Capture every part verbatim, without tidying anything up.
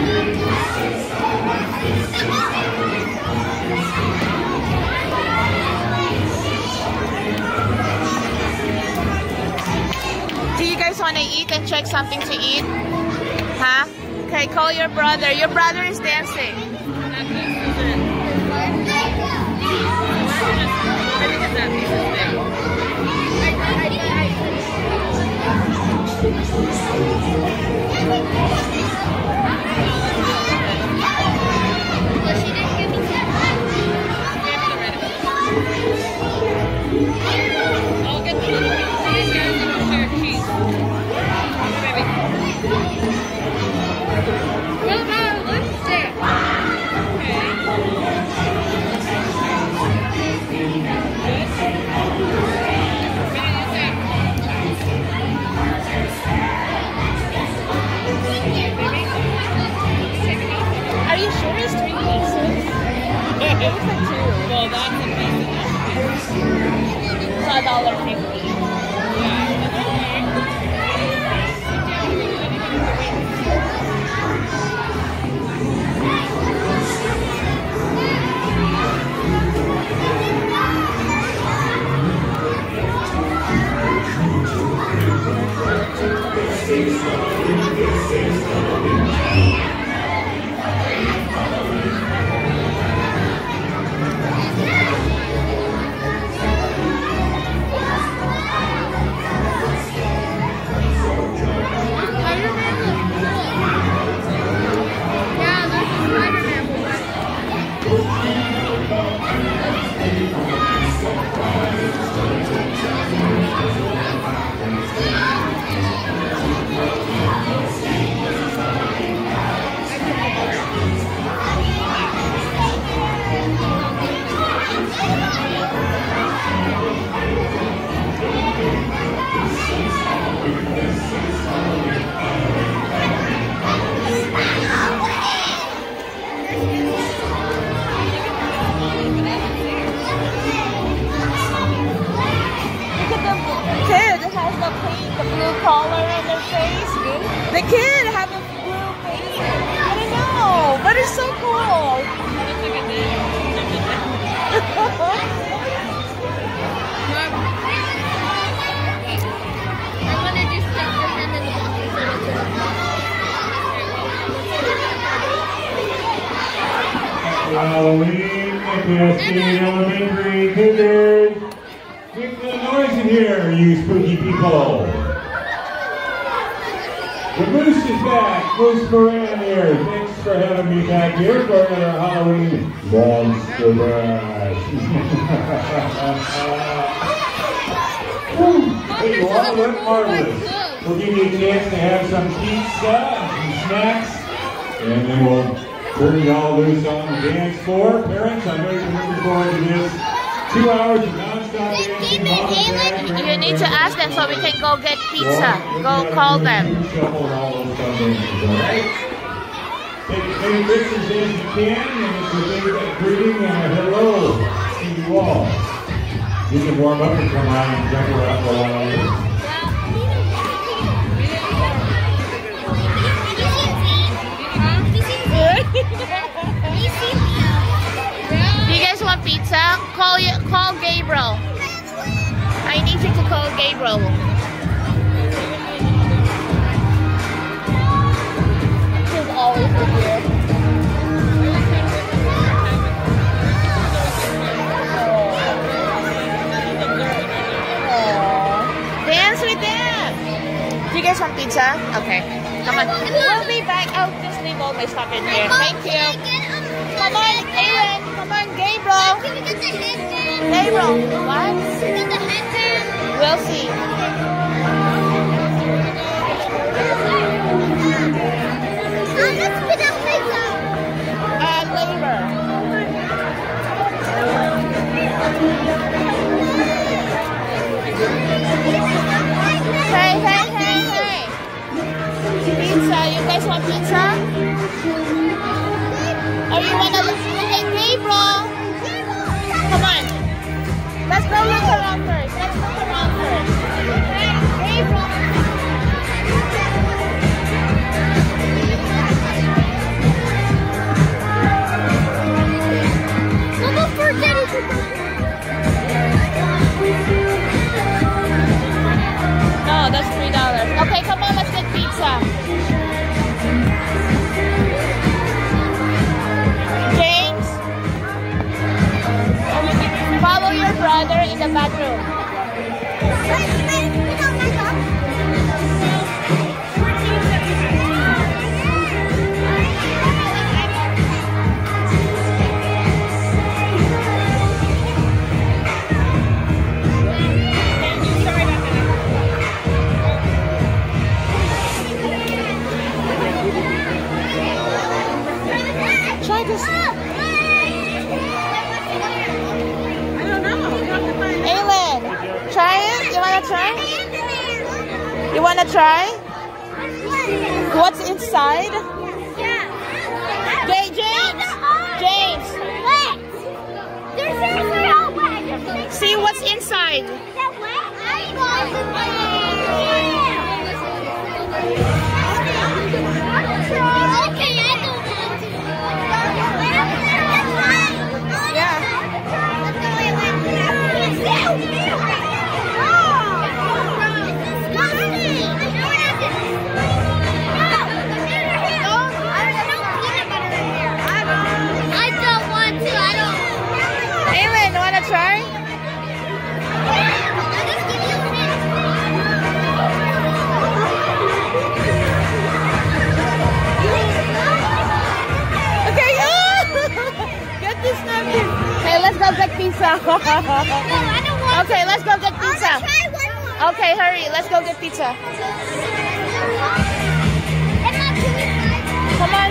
Do you guys want to eat and check something to eat? Huh? Okay, call your brother. Your brother is dancing. I'll get the little cheese guys and we'll share cheese. Baby. Well, no, let's sit. Okay. Are you sure it's three pieces? It was like two. Well, that's a piece. It's a dollar fifty. The kid have a blue face. I don't know, but it's so cool. I want to just stick your hand in the Halloween, K S D Elementary Cougars. Make some noise in here, you spooky people. The Moose is back. Moose Moran here. Thanks for having me back here for another Halloween Monster Bash. Hey, you all look marvelous. We'll give you a chance to have some pizza and some snacks, and then we'll turn you all loose on the dance floor. Parents, I know you're looking forward to this. Two hours of non-stop dancing, mom and dad. You need to ask them so we can go get pizza. Go call them. Take as many pictures as you can, and it's a big greeting and a hello to you all. You can warm up and come around and jump around for a while. Do you guys want pizza? Call you, call Gabriel. I need you to call Gabriel. He's always here. Dance with them. Do you guys want pizza? Okay. Come on. We'll be back. I'll just leave all my stuff in here. Thank you. Come on, Aaron. Come on, Gabriel. Can we get the headband? Gabriel, what? Can we get the headband? We'll see. Oh, let's put up pizza. Uh, labor. Hey, hey, hey, hey. Pizza. You guys want pizza? Or you want to look at Gabriel? Come on. Let's go look around first. Let's look around first. Hey, Gabriel. the bathroom. Try this. Aylin, try it? You wanna try? You wanna try? What's inside? Hey, James! James! See what's inside? Try? Okay, get this napkin. Okay, let's go get pizza. Okay, let's go get pizza. Okay, hurry, let's go get pizza. Come on.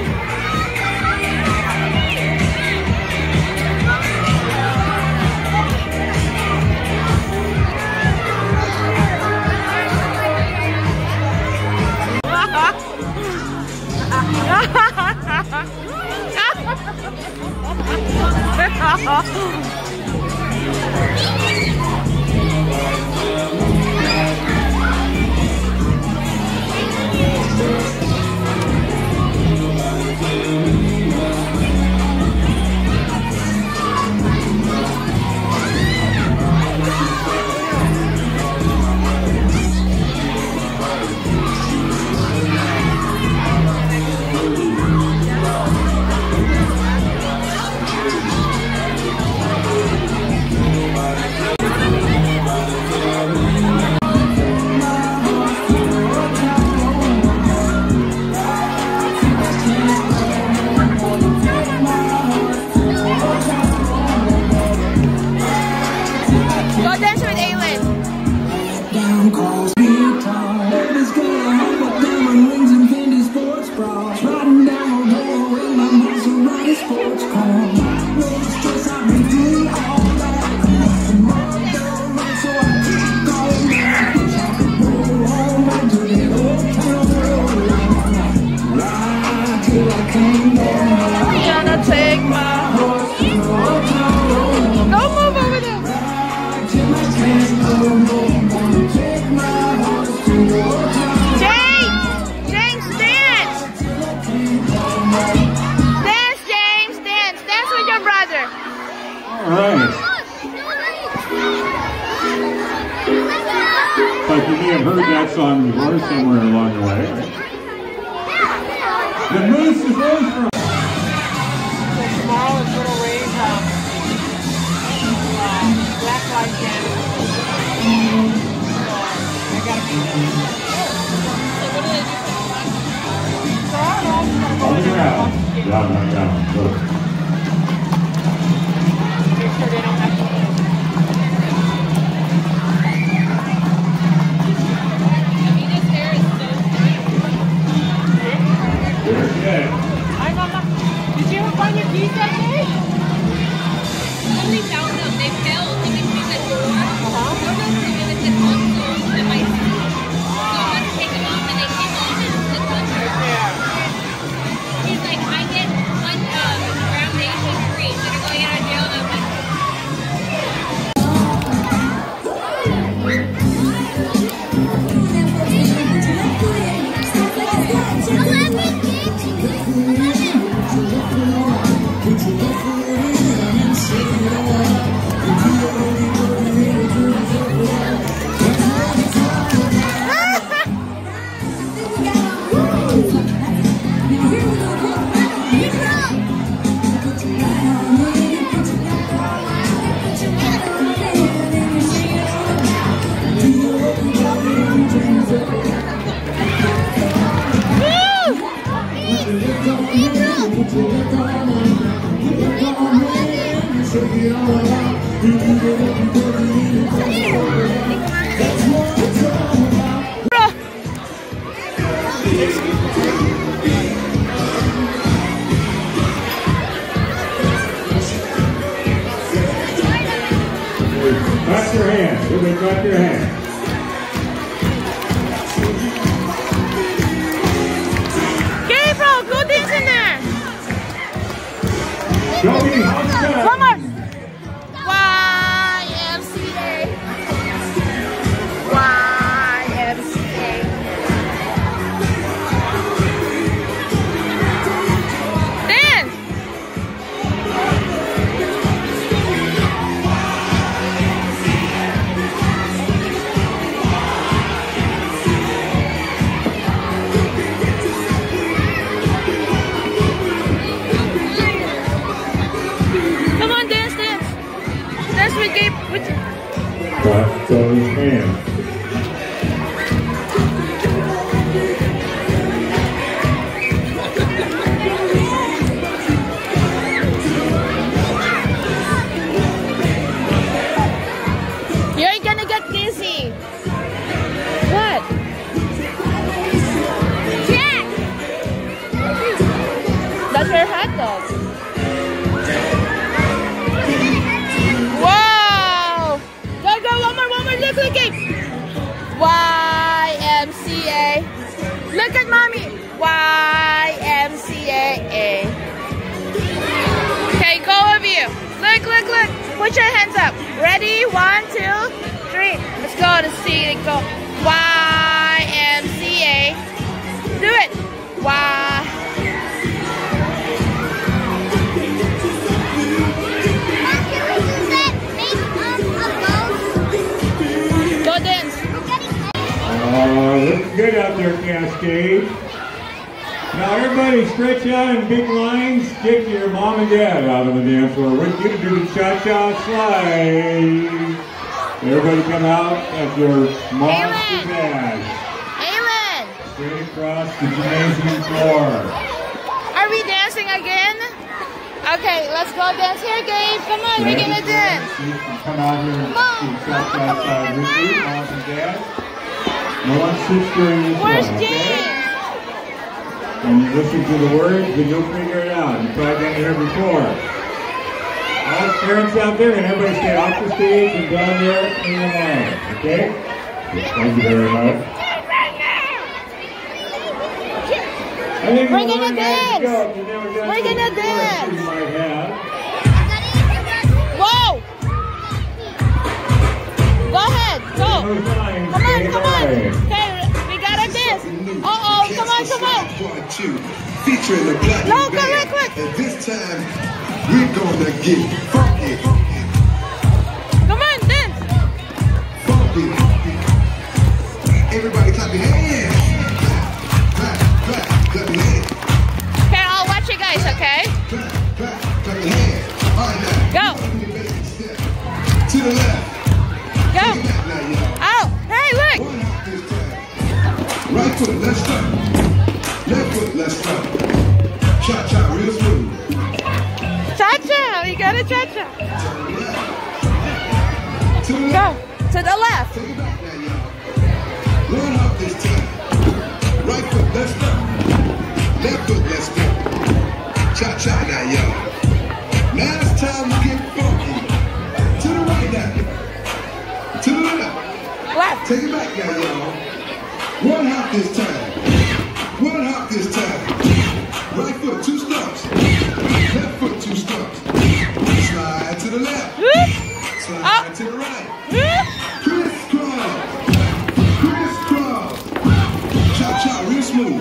But you may have heard that song before somewhere along the way. The Moose is Rose from. Tomorrow is Little Ray's um, uh, Black Light Dance. So I gotta be there. So what do they do? On the ground. Down, down, down. Look. Make sure they don't have to. Okay. Hi, Mama. Did you ever find your keys that day? Only found them. They fell in between the door. Uh-huh. And then it said console in my seat. So I went to take them off and they came off and it said thunder. Yeah. He's like, I get one um, groundation free. So they're going out of jail now. Clap your hands. Everybody clap your hands. Gabriel, go dance in there. Joey, how's it going? One more. Y M C A. Y M C A. Dance. Come on, dance, dance. Dance with Gabe. With Clap those hands. You're gonna get dizzy. What? Jack! That's her hot dog. Wow! Go, go, one more, one more. Look, look, Gabe. Y M C A. Look at mommy. Y M C A. Okay, go of you. Look, look, look. Put your hands up. Ready? One, two, three. Let's go to see it go. Y M C A. Do it. Y. Go dance. Uh, looks good out there, Cascade. Now everybody stretch out in big lines. Get your mom and dad out on the dance floor with you to do the cha-cha slide. Everybody come out at your monster dash. Aylin, Straight across the gymnasium floor. are we dancing again? Okay, let's go dance here, Gabe. Come on, we're gonna dance. You can come out here and do cha-cha slide with you, mom and dad. No one sits during this Where's one, okay? James? And you listen to the words and you'll figure it out. You tried that here before. All the parents out there and everybody stay off the stage and down there in the line. Okay? Thank you very much. I think We're the gonna one guy dance. to go. You never done We're this gonna before, dance. You might have. Whoa! Go ahead, go. Those lines, Come on, stay come on. there. Okay, we gotta dance. Uh-oh, come on, come on. Part two, featuring the Black Look, Band. look, look. And this time, we're gonna get funky, Come on, dance. funky. Everybody clap your hands. Clap, clap, clap your hands. Okay, I'll watch you guys, okay? Clap, clap, clap your hands. All right, now. Go. Do the basic step. To the left. Go. Take it back now, y'all. Oh, hey, look. One hop this time. Right foot, let's start. Left foot, let's start. Cha-cha, real smooth. Cha-cha, you gotta cha-cha. To the Go, left. to the left. Take it back now, y'all. One hop this time. Right foot, let's start. Left foot, let's start. Cha-cha now, y'all. Now it's time to get funky. To the right now. To the left. Left. Take it back now, y'all. One hop this time. One hop this time. Right foot, two stumps. Left foot, two stumps. Slide to the left. Whoop, Slide Up. to the right. whoop. Crisscross. Crisscross. Cha-cha, real smooth.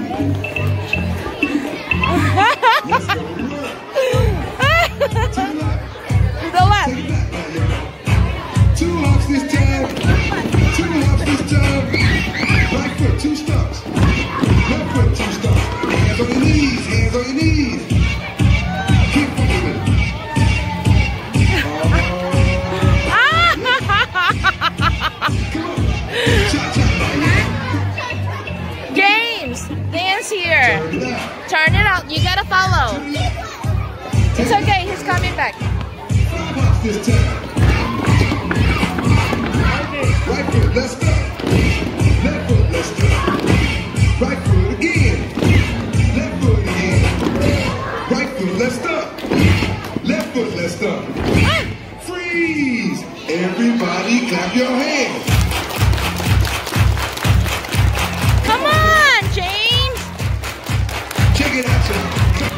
Let's go. To the left. To the left. Take it back now, y'all. Two hops this time. Two hops this time. Right foot, two stumps. Left foot, two stumps. Hands on your knees. Hands on your knees. Keep moving. Oh. follow. It's okay, he's coming back. Pop this time. Right foot, let's go. Left foot, let's go. Right foot again. Left foot again. Right foot, let's stop. Left foot, let's stop. Freeze! Everybody clap your hands. Come on, James. Check it out, y'all.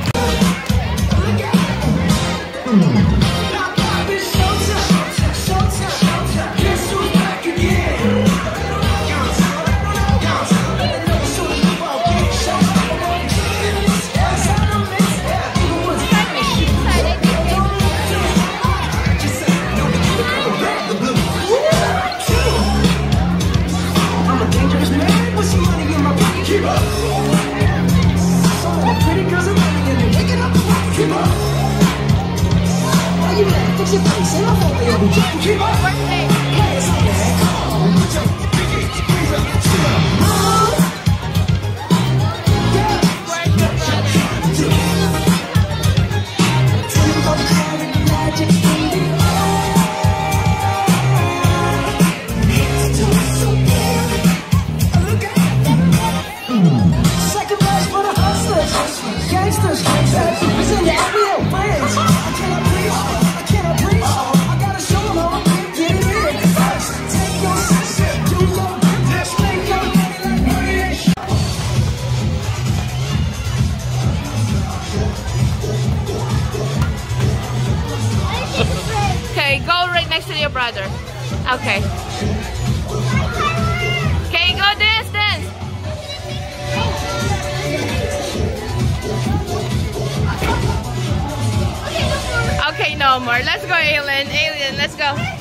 Okay, go right next to your brother. Okay. Okay, go dance, dance. Okay, no more. Let's go, Alien. Alien, let's go.